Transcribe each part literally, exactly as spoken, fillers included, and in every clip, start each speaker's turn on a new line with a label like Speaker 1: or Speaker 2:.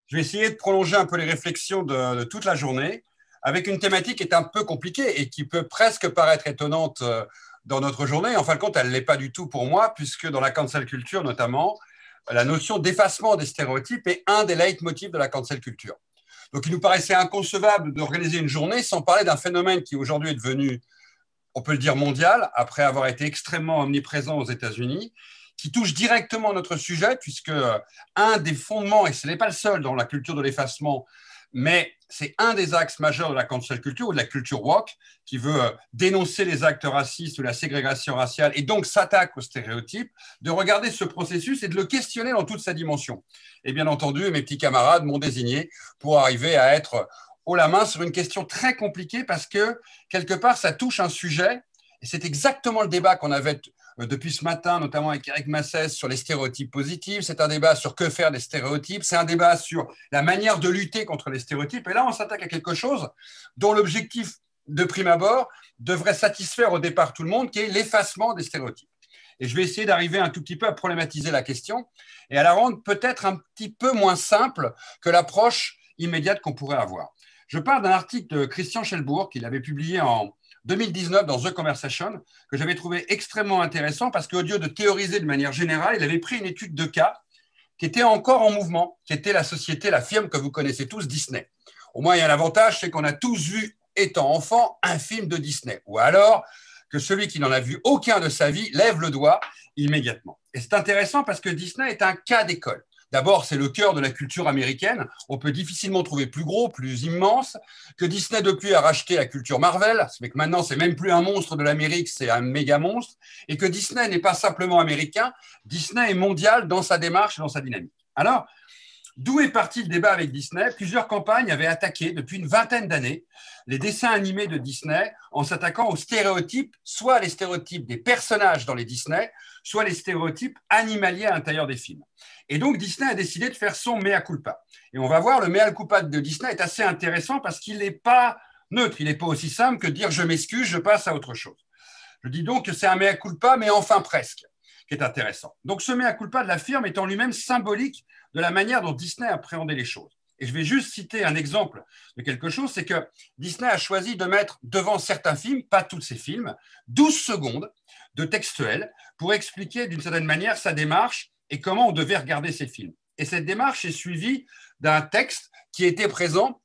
Speaker 1: Je vais essayer de prolonger un peu les réflexions de, de toute la journée avec une thématique qui est un peu compliquée et qui peut presque paraître étonnante dans notre journée. En fin de compte, elle ne l'est pas du tout pour moi, puisque dans la cancel culture notamment, la notion d'effacement des stéréotypes est un des leitmotifs de la cancel culture. Donc il nous paraissait inconcevable d'organiser une journée sans parler d'un phénomène qui aujourd'hui est devenu, on peut le dire, mondial, après avoir été extrêmement omniprésent aux États-Unis, qui touche directement notre sujet, puisque un des fondements, et ce n'est pas le seul dans la culture de l'effacement, mais c'est un des axes majeurs de la cancel culture ou de la culture woke, qui veut dénoncer les actes racistes ou la ségrégation raciale et donc s'attaque aux stéréotypes, de regarder ce processus et de le questionner dans toute sa dimension. Et bien entendu, mes petits camarades m'ont désigné pour arriver à être haut la main sur une question très compliquée parce que, quelque part, ça touche un sujet, et c'est exactement le débat qu'on avait depuis ce matin, notamment avec Eric Massès, sur les stéréotypes positifs. C'est un débat sur que faire des stéréotypes. C'est un débat sur la manière de lutter contre les stéréotypes. Et là, on s'attaque à quelque chose dont l'objectif, de prime abord, devrait satisfaire au départ tout le monde, qui est l'effacement des stéréotypes. Et je vais essayer d'arriver un tout petit peu à problématiser la question et à la rendre peut-être un petit peu moins simple que l'approche immédiate qu'on pourrait avoir. Je parle d'un article de Christian Schelbourg qu'il avait publié en deux mille dix-neuf dans The Conversation, que j'avais trouvé extrêmement intéressant parce qu'au lieu de théoriser de manière générale, il avait pris une étude de cas qui était encore en mouvement, qui était la société, la firme que vous connaissez tous, Disney. Au moins, il y a un avantage, c'est qu'on a tous vu, étant enfant, un film de Disney. Ou alors que celui qui n'en a vu aucun de sa vie lève le doigt immédiatement. Et c'est intéressant parce que Disney est un cas d'école. D'abord, c'est le cœur de la culture américaine. On peut difficilement trouver plus gros, plus immense, que Disney depuis a racheté la culture Marvel, mais que maintenant, c'est même plus un monstre de l'Amérique, c'est un méga monstre, et que Disney n'est pas simplement américain, Disney est mondial dans sa démarche et dans sa dynamique. Alors, d'où est parti le débat avec Disney? Plusieurs campagnes avaient attaqué depuis une vingtaine d'années les dessins animés de Disney en s'attaquant aux stéréotypes, soit les stéréotypes des personnages dans les Disney, soit les stéréotypes animaliers à l'intérieur des films. Et donc Disney a décidé de faire son mea culpa. Et on va voir, le mea culpa de Disney est assez intéressant parce qu'il n'est pas neutre, il n'est pas aussi simple que de dire je m'excuse, je passe à autre chose. Je dis donc que c'est un mea culpa, mais enfin presque, qui est intéressant. Donc ce mea culpa de la firme est en lui-même symbolique de la manière dont Disney appréhendait les choses. Et je vais juste citer un exemple de quelque chose, c'est que Disney a choisi de mettre devant certains films, pas tous ces films, douze secondes de textuel pour expliquer d'une certaine manière sa démarche et comment on devait regarder ces films. Et cette démarche est suivie d'un texte qui était présent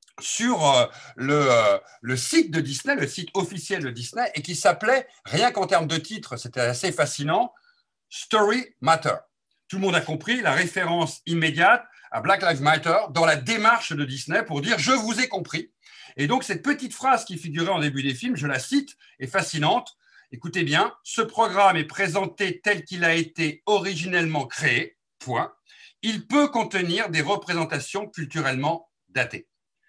Speaker 1: sur euh, le, euh, le site de Disney, le site officiel de Disney, et qui s'appelait, rien qu'en termes de titre, c'était assez fascinant, Story Matter. Tout le monde a compris la référence immédiate à Black Lives Matter dans la démarche de Disney pour dire « je vous ai compris ». Et donc, cette petite phrase qui figurait en début des films, je la cite, est fascinante. Écoutez bien, ce programme est présenté tel qu'il a été originellement créé, point. Il peut contenir des représentations culturellement datées.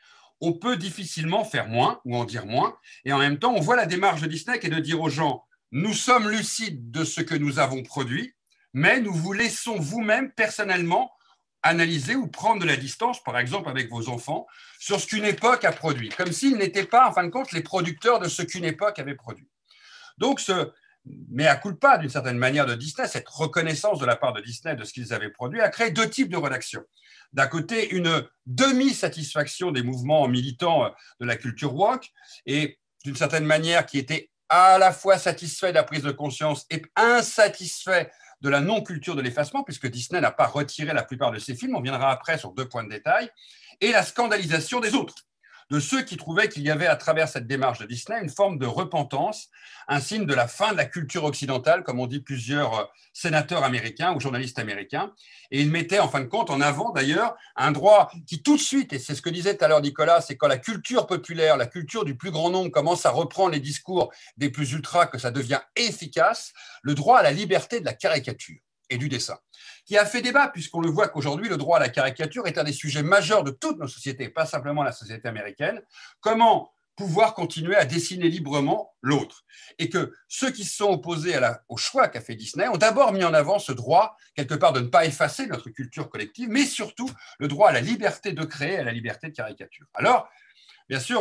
Speaker 1: On peut difficilement faire moins ou en dire moins. Et en même temps, on voit la démarche de Disney qui est de dire aux gens « nous sommes lucides de ce que nous avons produit, mais nous vous laissons vous-même personnellement analyser ou prendre de la distance, par exemple avec vos enfants, sur ce qu'une époque a produit, comme s'ils n'étaient pas, en fin de compte, les producteurs de ce qu'une époque avait produit. » Donc, ce mea culpa, d'une certaine manière, de Disney, cette reconnaissance de la part de Disney de ce qu'ils avaient produit, a créé deux types de rédactions. D'un côté, une demi-satisfaction des mouvements militants de la culture woke, et d'une certaine manière qui était à la fois satisfait de la prise de conscience et insatisfait de la non-culture de l'effacement, puisque Disney n'a pas retiré la plupart de ses films, on viendra après sur deux points de détail, et la scandalisation des autres, de ceux qui trouvaient qu'il y avait à travers cette démarche de Disney une forme de repentance, un signe de la fin de la culture occidentale, comme ont dit plusieurs sénateurs américains ou journalistes américains, et ils mettaient en fin de compte en avant d'ailleurs un droit qui tout de suite, et c'est ce que disait tout à l'heure Nicolas, c'est quand la culture populaire, la culture du plus grand nombre commence à reprendre les discours des plus ultras, que ça devient efficace, le droit à la liberté de la caricature et du dessin, qui a fait débat, puisqu'on le voit qu'aujourd'hui, le droit à la caricature est un des sujets majeurs de toutes nos sociétés, pas simplement la société américaine. Comment pouvoir continuer à dessiner librement l'autre? Et que ceux qui se sont opposés à la, au choix qu'a fait Disney ont d'abord mis en avant ce droit, quelque part, de ne pas effacer notre culture collective, mais surtout le droit à la liberté de créer, à la liberté de caricature. Alors, bien sûr,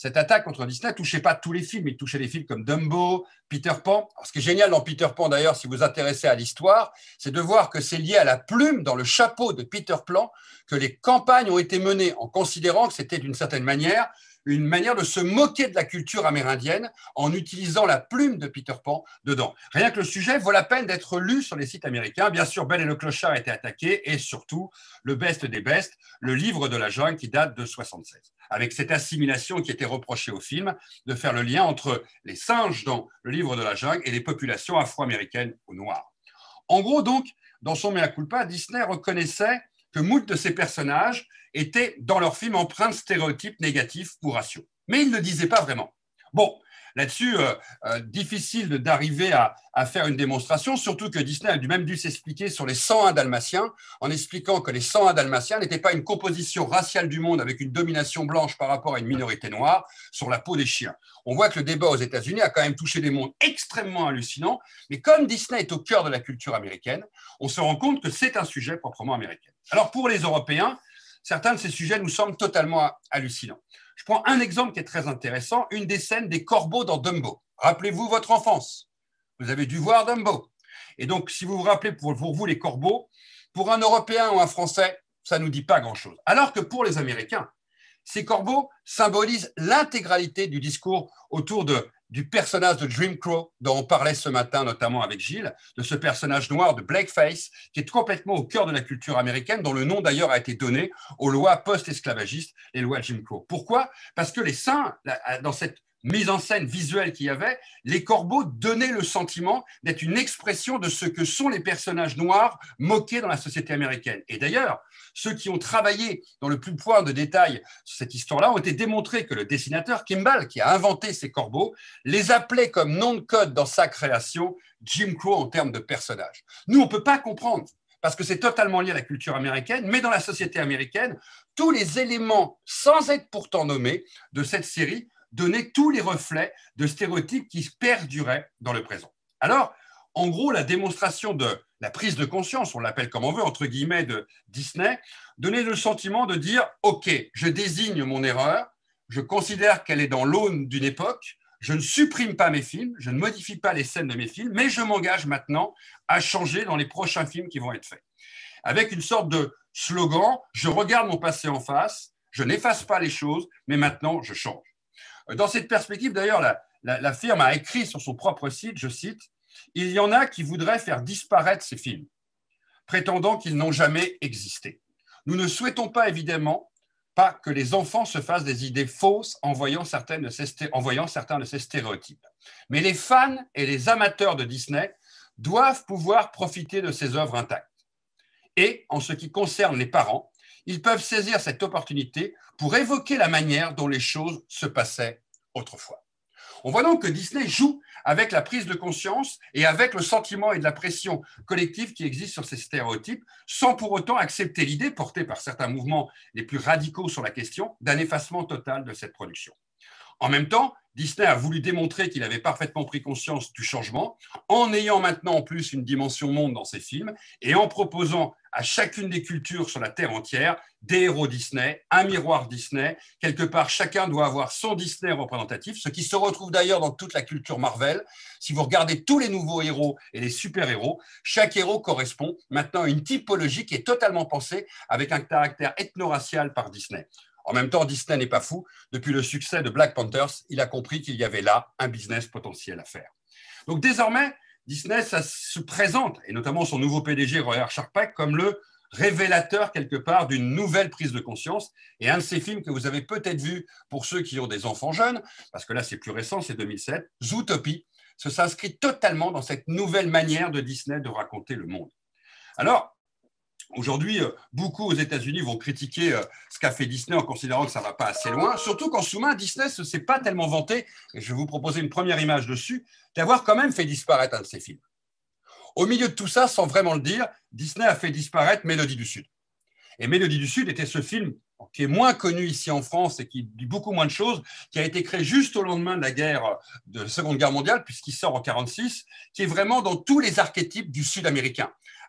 Speaker 1: cette attaque contre Disney ne touchait pas tous les films, il touchait les films comme Dumbo, Peter Pan. Alors, ce qui est génial dans Peter Pan, d'ailleurs, si vous vous intéressez à l'histoire, c'est de voir que c'est lié à la plume dans le chapeau de Peter Pan que les campagnes ont été menées en considérant que c'était d'une certaine manière une manière de se moquer de la culture amérindienne en utilisant la plume de Peter Pan dedans. Rien que le sujet vaut la peine d'être lu sur les sites américains. Bien sûr, Belle et le Clochard a été attaqué et surtout, le best des bests, le livre de la jungle qui date de soixante-seize, avec cette assimilation qui était reprochée au film de faire le lien entre les singes dans le livre de la jungle et les populations afro-américaines ou noires. En gros, donc, dans son mea culpa, Disney reconnaissait que moult de ces personnages étaient dans leur film empreints de stéréotypes négatifs ou raciaux. Mais ils ne le disaient pas vraiment. Bon, là-dessus, euh, euh, difficile d'arriver à, à faire une démonstration, surtout que Disney a même dû s'expliquer sur les cent un Dalmatiens, en expliquant que les cent un Dalmatiens n'étaient pas une composition raciale du monde avec une domination blanche par rapport à une minorité noire sur la peau des chiens. On voit que le débat aux États-Unis a quand même touché des mondes extrêmement hallucinants, mais comme Disney est au cœur de la culture américaine, on se rend compte que c'est un sujet proprement américain. Alors pour les Européens, certains de ces sujets nous semblent totalement hallucinants. Je prends un exemple qui est très intéressant, une des scènes des corbeaux dans Dumbo. Rappelez-vous votre enfance. Vous avez dû voir Dumbo. Et donc, si vous vous rappelez pour, pour vous les corbeaux, pour un Européen ou un Français, ça ne nous dit pas grand-chose. Alors que pour les Américains, ces corbeaux symbolisent l'intégralité du discours autour de, du personnage de Jim Crow dont on parlait ce matin, notamment avec Gilles, de ce personnage noir de Blackface, qui est complètement au cœur de la culture américaine, dont le nom d'ailleurs a été donné aux lois post-esclavagistes, les lois Jim Crow. Pourquoi? Parce que les saints, dans cette mise en scène visuelle qu'il y avait, les corbeaux donnaient le sentiment d'être une expression de ce que sont les personnages noirs moqués dans la société américaine. Et d'ailleurs, ceux qui ont travaillé dans le plus point de détail sur cette histoire-là ont été démontrés que le dessinateur Kimball, qui a inventé ces corbeaux, les appelait comme nom de code dans sa création Jim Crow en termes de personnages. Nous, on ne peut pas comprendre parce que c'est totalement lié à la culture américaine, mais dans la société américaine, tous les éléments, sans être pourtant nommés, de cette série donnaient tous les reflets de stéréotypes qui perduraient dans le présent. Alors, en gros, la démonstration de la prise de conscience, on l'appelle comme on veut, entre guillemets, de Disney, donnait le sentiment de dire « Ok, je désigne mon erreur, je considère qu'elle est dans l'aune d'une époque, je ne supprime pas mes films, je ne modifie pas les scènes de mes films, mais je m'engage maintenant à changer dans les prochains films qui vont être faits. » Avec une sorte de slogan « Je regarde mon passé en face, je n'efface pas les choses, mais maintenant je change. » Dans cette perspective, d'ailleurs, la, la, la firme a écrit sur son propre site, je cite, « Il y en a qui voudraient faire disparaître ces films, prétendant qu'ils n'ont jamais existé. Nous ne souhaitons pas, évidemment, pas que les enfants se fassent des idées fausses en voyant, certaines de ces, en voyant certains de ces stéréotypes. Mais les fans et les amateurs de Disney doivent pouvoir profiter de ces œuvres intactes. Et, en ce qui concerne les parents, ils peuvent saisir cette opportunité pour évoquer la manière dont les choses se passaient autrefois. » On voit donc que Disney joue avec la prise de conscience et avec le sentiment et de la pression collective qui existe sur ces stéréotypes, sans pour autant accepter l'idée, portée par certains mouvements les plus radicaux sur la question, d'un effacement total de cette production. En même temps, Disney a voulu démontrer qu'il avait parfaitement pris conscience du changement, en ayant maintenant en plus une dimension monde dans ses films et en proposant à chacune des cultures sur la Terre entière des héros Disney, un miroir Disney. Quelque part, chacun doit avoir son Disney représentatif, ce qui se retrouve d'ailleurs dans toute la culture Marvel. Si vous regardez tous les nouveaux héros et les super-héros, chaque héros correspond maintenant à une typologie qui est totalement pensée avec un caractère ethno-racial par Disney. En même temps, Disney n'est pas fou. Depuis le succès de Black Panthers, il a compris qu'il y avait là un business potentiel à faire. Donc désormais, Disney ça se présente, et notamment son nouveau P D G, Roy Harpeck, comme le révélateur quelque part d'une nouvelle prise de conscience. Et un de ces films que vous avez peut-être vu pour ceux qui ont des enfants jeunes, parce que là c'est plus récent, c'est deux mille sept, Zootopie, se s'inscrit totalement dans cette nouvelle manière de Disney de raconter le monde. Alors, aujourd'hui, beaucoup aux États-Unis vont critiquer ce qu'a fait Disney en considérant que ça ne va pas assez loin, surtout qu'en sous-main, Disney ne s'est pas tellement vanté, et je vais vous proposer une première image dessus, d'avoir quand même fait disparaître un de ses films. Au milieu de tout ça, sans vraiment le dire, Disney a fait disparaître Mélodie du Sud. Et Mélodie du Sud était ce film qui est moins connu ici en France et qui dit beaucoup moins de choses, qui a été créé juste au lendemain de la guerre, de la Seconde Guerre mondiale, puisqu'il sort en mille neuf cent quarante-six, qui est vraiment dans tous les archétypes du Sud américain,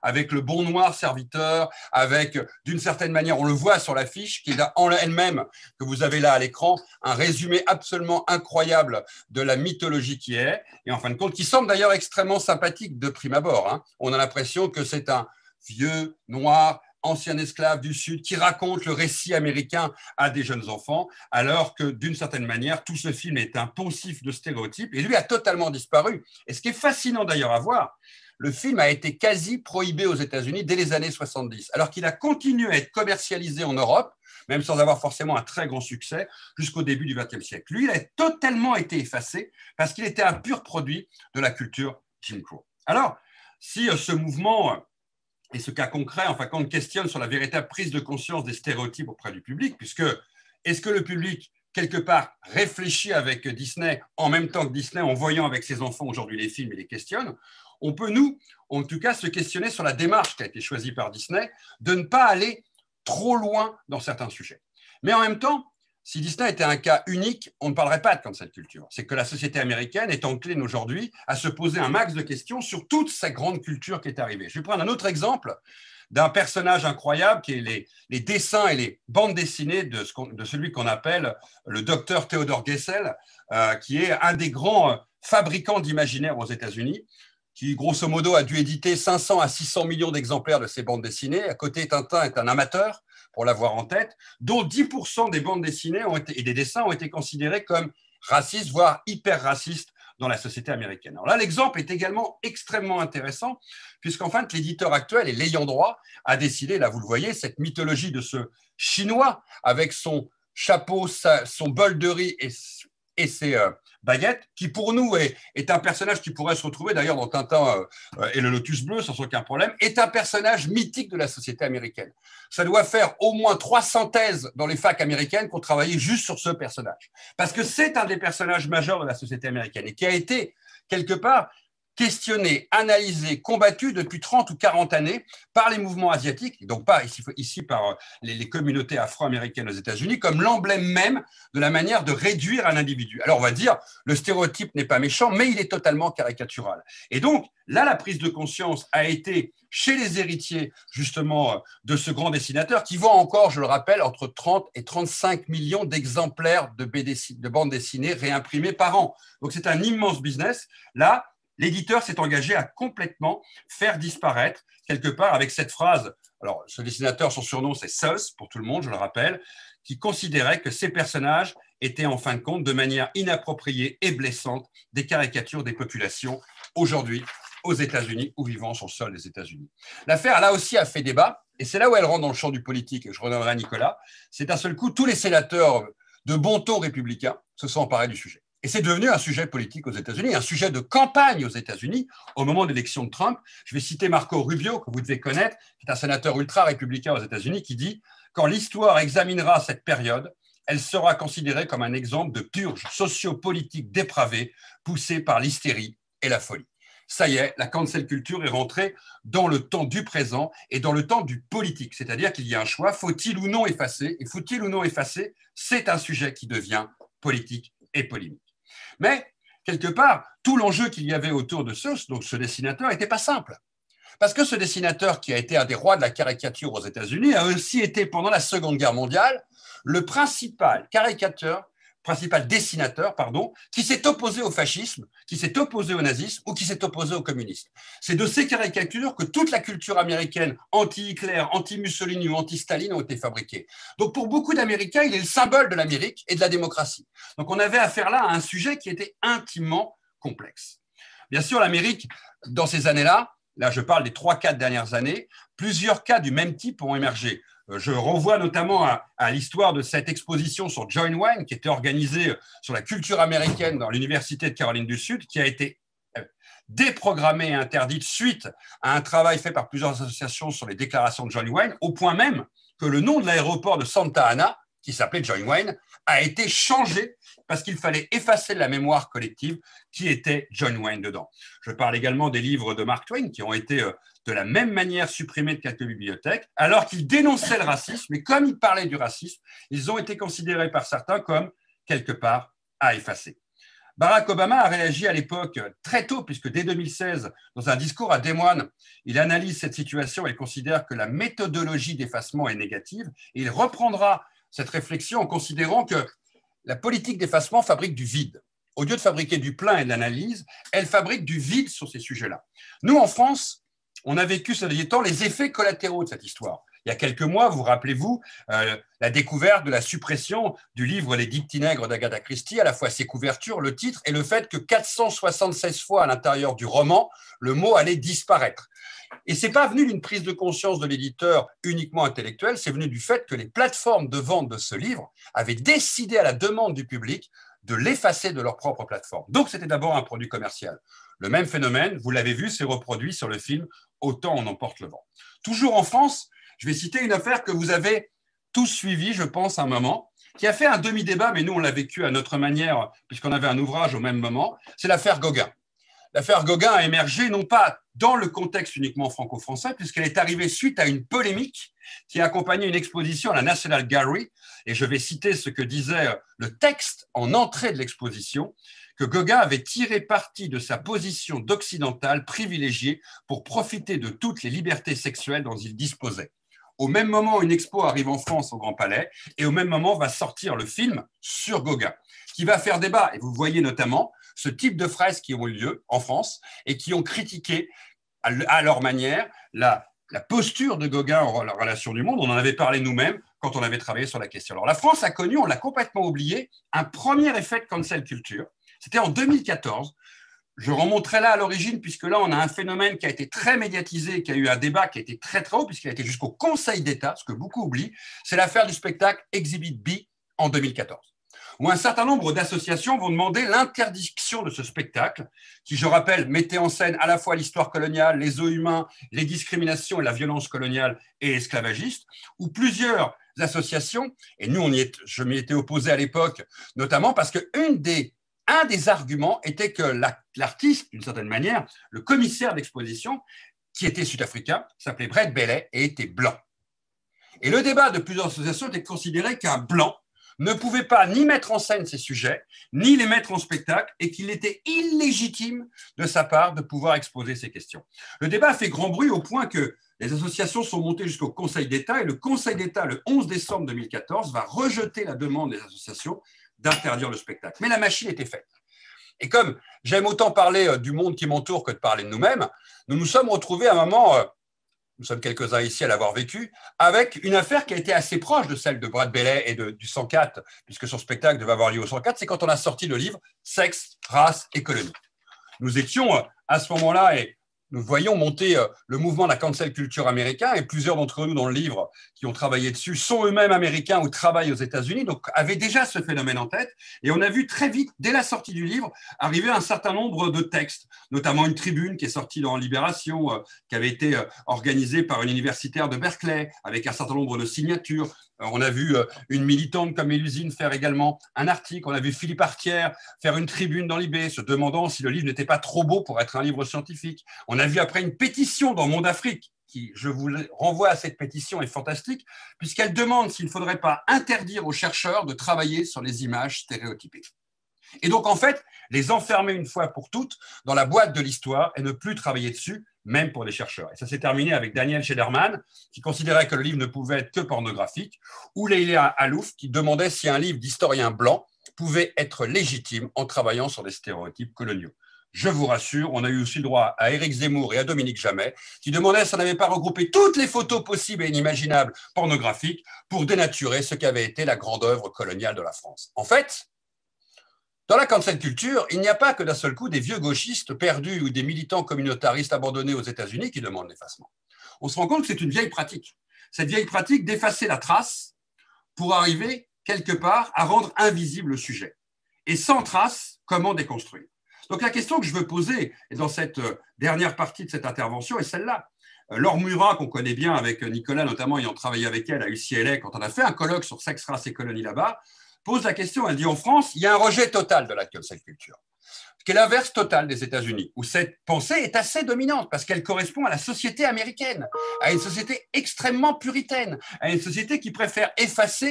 Speaker 1: avec le bon noir serviteur, avec, d'une certaine manière, on le voit sur l'affiche, qui est en elle-même, que vous avez là à l'écran, un résumé absolument incroyable de la mythologie qui est, et en fin de compte, qui semble d'ailleurs extrêmement sympathique de prime abord. Hein. On a l'impression que c'est un vieux, noir, ancien esclave du Sud, qui raconte le récit américain à des jeunes enfants, alors que d'une certaine manière, tout ce film est un poncif de stéréotypes, et lui a totalement disparu. Et ce qui est fascinant d'ailleurs à voir, le film a été quasi prohibé aux États-Unis dès les années soixante-dix, alors qu'il a continué à être commercialisé en Europe, même sans avoir forcément un très grand succès, jusqu'au début du vingtième siècle. Lui, il a totalement été effacé parce qu'il était un pur produit de la culture Jim Crow. Alors, si ce mouvement et ce cas concret, enfin, quand on questionne sur la véritable prise de conscience des stéréotypes auprès du public, puisque est-ce que le public, quelque part, réfléchit avec Disney en même temps que Disney, en voyant avec ses enfants aujourd'hui les films et les questionne, on peut, nous, en tout cas, se questionner sur la démarche qui a été choisie par Disney de ne pas aller trop loin dans certains sujets. Mais en même temps, si Disney était un cas unique, on ne parlerait pas de cancel culture. C'est que la société américaine est encline aujourd'hui à se poser un max de questions sur toute cette grande culture qui est arrivée. Je vais prendre un autre exemple d'un personnage incroyable qui est les, les dessins et les bandes dessinées de, ce de celui qu'on appelle le docteur Theodore Geisel, euh, qui est un des grands fabricants d'imaginaire aux États-Unis, qui, grosso modo, a dû éditer cinq cents à six cents millions d'exemplaires de ses bandes dessinées. À côté, Tintin est un amateur, pour l'avoir en tête, dont dix pour cent des bandes dessinées ont été, et des dessins ont été considérés comme racistes, voire hyper racistes dans la société américaine. Alors là, l'exemple est également extrêmement intéressant, puisqu'en fait, l'éditeur actuel et l'ayant droit a décidé, là vous le voyez, cette mythologie de ce Chinois avec son chapeau, sa, son bol de riz et, et ses euh, baguettes, qui pour nous est, est un personnage qui pourrait se retrouver d'ailleurs dans Tintin euh, et le Lotus Bleu sans aucun problème, est un personnage mythique de la société américaine. Ça doit faire au moins trois cents thèses dans les facs américaines qui ont travaillé juste sur ce personnage. Parce que c'est un des personnages majeurs de la société américaine et qui a été, quelque part, questionné, analysé, combattu depuis trente ou quarante années par les mouvements asiatiques, donc pas ici, ici par les, les communautés afro-américaines aux États-Unis, comme l'emblème même de la manière de réduire un individu. Alors on va dire, le stéréotype n'est pas méchant, mais il est totalement caricatural. Et donc, là, la prise de conscience a été chez les héritiers, justement, de ce grand dessinateur, qui vend encore, je le rappelle, entre trente et trente-cinq millions d'exemplaires de, de bandes dessinées réimprimées par an. Donc c'est un immense business. Là, l'éditeur s'est engagé à complètement faire disparaître, quelque part, avec cette phrase. Alors, ce dessinateur, son surnom, c'est Sus, pour tout le monde, je le rappelle, qui considérait que ces personnages étaient, en fin de compte, de manière inappropriée et blessante, des caricatures des populations aujourd'hui aux États-Unis ou vivant sur le sol des États-Unis. L'affaire, là aussi, a fait débat, et c'est là où elle rentre dans le champ du politique, et je redonnerai à Nicolas. C'est d'un seul coup, tous les sénateurs de bon ton républicains se sont emparés du sujet. Et c'est devenu un sujet politique aux États-Unis, un sujet de campagne aux États-Unis au moment de l'élection de Trump. Je vais citer Marco Rubio, que vous devez connaître, qui est un sénateur ultra-républicain aux États-Unis, qui dit « Quand l'histoire examinera cette période, elle sera considérée comme un exemple de purge socio-politique dépravée poussée par l'hystérie et la folie. » Ça y est, la cancel culture est rentrée dans le temps du présent et dans le temps du politique. C'est-à-dire qu'il y a un choix, faut-il ou non effacer? Et faut-il ou non effacer? C'est un sujet qui devient politique et polémique. Mais, quelque part, tout l'enjeu qu'il y avait autour de ce, donc ce dessinateur, n'était pas simple. Parce que ce dessinateur, qui a été un des rois de la caricature aux États-Unis, a aussi été, pendant la Seconde Guerre mondiale, le principal caricateur, principal dessinateur, pardon, qui s'est opposé au fascisme, qui s'est opposé au nazisme ou qui s'est opposé au communisme. C'est de ces caricatures que toute la culture américaine anti-Hitler, anti-Mussolini ou anti-Staline ont été fabriquées. Donc pour beaucoup d'Américains, il est le symbole de l'Amérique et de la démocratie. Donc on avait affaire là à un sujet qui était intimement complexe. Bien sûr, l'Amérique, dans ces années-là, là je parle des trois quatre dernières années, plusieurs cas du même type ont émergé. Je renvoie notamment à, à l'histoire de cette exposition sur John Wayne qui était organisée sur la culture américaine dans l'Université de Caroline du Sud, qui a été déprogrammée et interdite suite à un travail fait par plusieurs associations sur les déclarations de John Wayne, au point même que le nom de l'aéroport de Santa Ana, qui s'appelait John Wayne, a été changé parce qu'il fallait effacer de la mémoire collective qui était John Wayne dedans. Je parle également des livres de Mark Twain qui ont été de la même manière supprimés de quelques bibliothèques, alors qu'ils dénonçaient le racisme, et comme ils parlaient du racisme, ils ont été considérés par certains comme, quelque part, à effacer. Barack Obama a réagi à l'époque très tôt, puisque dès deux mille seize, dans un discours à Des Moines, il analyse cette situation et considère que la méthodologie d'effacement est négative. Et il reprendra cette réflexion en considérant que la politique d'effacement fabrique du vide. Au lieu de fabriquer du plein et de l'analyse, elle fabrique du vide sur ces sujets-là. Nous, en France, on a vécu ces derniers temps les effets collatéraux de cette histoire. Il y a quelques mois, vous rappelez-vous, euh, la découverte de la suppression du livre Les Dix petits nègres d'Agatha Christie, à la fois ses couvertures, le titre et le fait que quatre cent soixante-seize fois à l'intérieur du roman, le mot allait disparaître. Et ce n'est pas venu d'une prise de conscience de l'éditeur uniquement intellectuelle, c'est venu du fait que les plateformes de vente de ce livre avaient décidé à la demande du public de l'effacer de leur propre plateforme. Donc c'était d'abord un produit commercial. Le même phénomène, vous l'avez vu, s'est reproduit sur le film Autant on emporte le vent. Toujours en France, je vais citer une affaire que vous avez tous suivie, je pense, à un moment, qui a fait un demi-débat, mais nous, on l'a vécu à notre manière, puisqu'on avait un ouvrage au même moment, c'est l'affaire Gauguin. L'affaire Gauguin a émergé non pas dans le contexte uniquement franco-français, puisqu'elle est arrivée suite à une polémique qui a accompagné une exposition à la National Gallery, et je vais citer ce que disait le texte en entrée de l'exposition, que Gauguin avait tiré parti de sa position d'occidental privilégié pour profiter de toutes les libertés sexuelles dont il disposait. Au même moment, une expo arrive en France au Grand Palais, et au même moment va sortir le film sur Gauguin, qui va faire débat. Et vous voyez notamment ce type de fresques qui ont eu lieu en France et qui ont critiqué à leur manière la, la posture de Gauguin en relation du monde. On en avait parlé nous-mêmes quand on avait travaillé sur la question. Alors la France a connu, on l'a complètement oublié, un premier effet de cancel culture. C'était en deux mille quatorze. Je remonterai là à l'origine, puisque là, on a un phénomène qui a été très médiatisé, qui a eu un débat qui a été très, très haut, puisqu'il a été jusqu'au Conseil d'État, ce que beaucoup oublient. C'est l'affaire du spectacle Exhibit B en deux mille quatorze, où un certain nombre d'associations vont demander l'interdiction de ce spectacle, qui, je rappelle, mettait en scène à la fois l'histoire coloniale, les eaux humains, les discriminations et la violence coloniale et esclavagiste, où plusieurs associations, et nous, on y est, je m'y étais opposé à l'époque, notamment parce qu'une des Un des arguments était que l'artiste, d'une certaine manière, le commissaire d'exposition, qui était sud-africain, s'appelait Brett Bailey et était blanc. Et le débat de plusieurs associations était de considérer qu'un blanc ne pouvait pas ni mettre en scène ces sujets, ni les mettre en spectacle, et qu'il était illégitime de sa part de pouvoir exposer ces questions. Le débat a fait grand bruit au point que les associations sont montées jusqu'au Conseil d'État, et le Conseil d'État, le onze décembre deux mille quatorze, va rejeter la demande des associations d'interdire le spectacle. Mais la machine était faite. Et comme j'aime autant parler du monde qui m'entoure que de parler de nous-mêmes, nous nous sommes retrouvés à un moment, nous sommes quelques-uns ici à l'avoir vécu, avec une affaire qui a été assez proche de celle de Brad Bailey et de, du cent quatre, puisque son spectacle devait avoir lieu au cent quatre, c'est quand on a sorti le livre « Sexe, race et colonie ». Nous étions à ce moment-là, et nous voyons monter le mouvement de la cancel culture américain, et plusieurs d'entre nous dans le livre qui ont travaillé dessus sont eux-mêmes américains ou travaillent aux États-Unis, donc avaient déjà ce phénomène en tête. Et on a vu très vite, dès la sortie du livre, arriver un certain nombre de textes, notamment une tribune qui est sortie dans Libération, euh, qui avait été euh, organisée par une universitaire de Berkeley, avec un certain nombre de signatures. On a vu une militante comme Mélusine faire également un article. On a vu Philippe Artière faire une tribune dans l'I B, se demandant si le livre n'était pas trop beau pour être un livre scientifique. On a vu après une pétition dans Monde Afrique, qui, je vous renvoie à cette pétition, est fantastique, puisqu'elle demande s'il ne faudrait pas interdire aux chercheurs de travailler sur les images stéréotypées. Et donc, en fait, les enfermer une fois pour toutes dans la boîte de l'histoire et ne plus travailler dessus, même pour les chercheurs. Et ça s'est terminé avec Daniel Schederman, qui considérait que le livre ne pouvait être que pornographique, ou Leila Alouf, qui demandait si un livre d'historien blanc pouvait être légitime en travaillant sur des stéréotypes coloniaux. Je vous rassure, on a eu aussi le droit à Éric Zemmour et à Dominique Jamais, qui demandaient si on n'avait pas regroupé toutes les photos possibles et inimaginables pornographiques pour dénaturer ce qu'avait été la grande œuvre coloniale de la France. En fait, dans la cancel culture, il n'y a pas que d'un seul coup des vieux gauchistes perdus ou des militants communautaristes abandonnés aux États-Unis qui demandent l'effacement. On se rend compte que c'est une vieille pratique. Cette vieille pratique d'effacer la trace pour arriver quelque part à rendre invisible le sujet. Et sans trace, comment déconstruire? Donc la question que je veux poser dans cette dernière partie de cette intervention est celle-là. Laure Murat, qu'on connaît bien avec Nicolas, notamment ayant travaillé avec elle à U C L A, quand on a fait un colloque sur sexe, race et colonie là-bas, pose la question, elle dit en France, il y a un rejet total de la cancel culture, ce qui est l'inverse total des États-Unis, où cette pensée est assez dominante parce qu'elle correspond à la société américaine, à une société extrêmement puritaine, à une société qui préfère effacer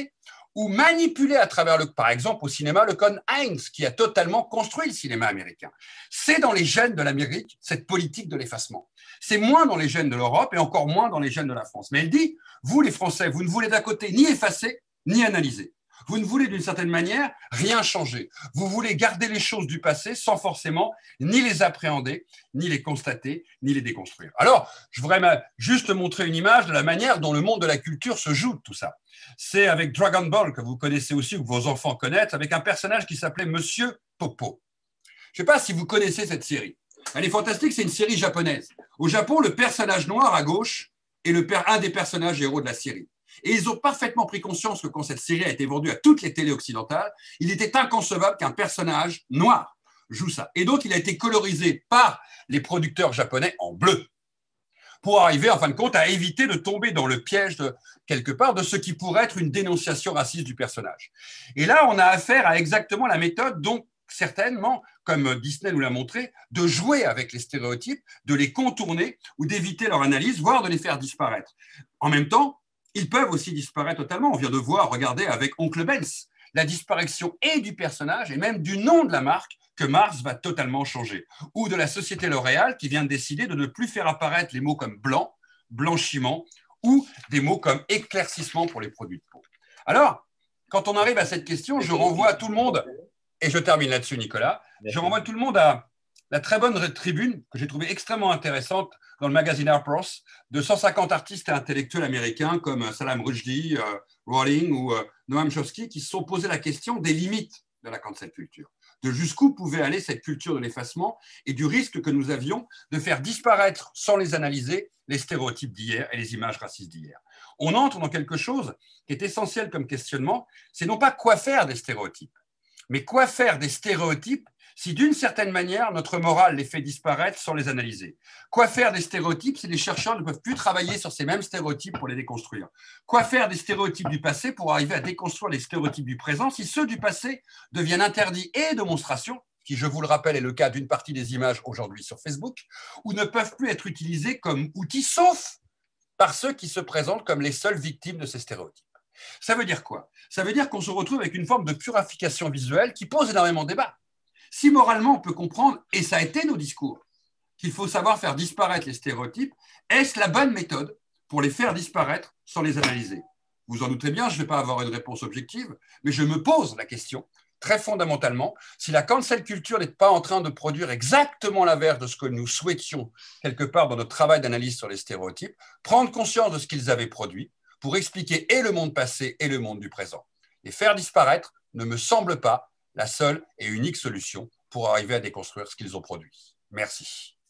Speaker 1: ou manipuler à travers, le, par exemple, au cinéma, le code Heinz, qui a totalement construit le cinéma américain. C'est dans les gènes de l'Amérique, cette politique de l'effacement. C'est moins dans les gènes de l'Europe et encore moins dans les gènes de la France. Mais elle dit, vous les Français, vous ne voulez d'un côté ni effacer, ni analyser. Vous ne voulez d'une certaine manière rien changer. Vous voulez garder les choses du passé sans forcément ni les appréhender, ni les constater, ni les déconstruire. Alors, je voudrais juste montrer une image de la manière dont le monde de la culture se joue de tout ça. C'est avec Dragon Ball, que vous connaissez aussi ou que vos enfants connaissent, avec un personnage qui s'appelait Monsieur Popo. Je ne sais pas si vous connaissez cette série. Elle est fantastique, c'est une série japonaise. Au Japon, le personnage noir à gauche est le, un des personnages héros de la série. Et ils ont parfaitement pris conscience que quand cette série a été vendue à toutes les télés occidentales, il était inconcevable qu'un personnage noir joue ça. Et donc, il a été colorisé par les producteurs japonais en bleu pour arriver, en fin de compte, à éviter de tomber dans le piège, de, quelque part, de ce qui pourrait être une dénonciation raciste du personnage. Et là, on a affaire à exactement la méthode dont, certainement, comme Disney nous l'a montré, de jouer avec les stéréotypes, de les contourner ou d'éviter leur analyse, voire de les faire disparaître. En même temps, ils peuvent aussi disparaître totalement. On vient de voir, regardez, avec Oncle Ben's, la disparition et du personnage et même du nom de la marque que Mars va totalement changer. Ou de la société L'Oréal qui vient de décider de ne plus faire apparaître les mots comme blanc, blanchiment ou des mots comme éclaircissement pour les produits de peau. Alors, quand on arrive à cette question, je renvoie tout le monde, et je termine là-dessus, Nicolas, je renvoie tout le monde à la très bonne tribune que j'ai trouvée extrêmement intéressante dans le magazine Harper's de cent cinquante artistes et intellectuels américains comme Salman Rushdie, euh, Rowling ou euh, Noam Chomsky qui se sont posé la question des limites de la cancel culture, de jusqu'où pouvait aller cette culture de l'effacement et du risque que nous avions de faire disparaître sans les analyser les stéréotypes d'hier et les images racistes d'hier. On entre dans quelque chose qui est essentiel comme questionnement, c'est non pas quoi faire des stéréotypes, mais quoi faire des stéréotypes si d'une certaine manière, notre morale les fait disparaître sans les analyser. Quoi faire des stéréotypes si les chercheurs ne peuvent plus travailler sur ces mêmes stéréotypes pour les déconstruire? Quoi faire des stéréotypes du passé pour arriver à déconstruire les stéréotypes du présent si ceux du passé deviennent interdits et de monstration, qui, je vous le rappelle, est le cas d'une partie des images aujourd'hui sur Facebook, ou ne peuvent plus être utilisés comme outils, sauf par ceux qui se présentent comme les seules victimes de ces stéréotypes? Ça veut dire quoi? Ça veut dire qu'on se retrouve avec une forme de purification visuelle qui pose énormément de débats. Si moralement on peut comprendre, et ça a été nos discours, qu'il faut savoir faire disparaître les stéréotypes, est-ce la bonne méthode pour les faire disparaître sans les analyser? Vous en doutez bien, je ne vais pas avoir une réponse objective, mais je me pose la question, très fondamentalement, si la cancel culture n'est pas en train de produire exactement l'inverse de ce que nous souhaitions quelque part dans notre travail d'analyse sur les stéréotypes, prendre conscience de ce qu'ils avaient produit pour expliquer et le monde passé et le monde du présent. Les faire disparaître ne me semble pas la seule et unique solution pour arriver à déconstruire ce qu'ils ont produit. Merci.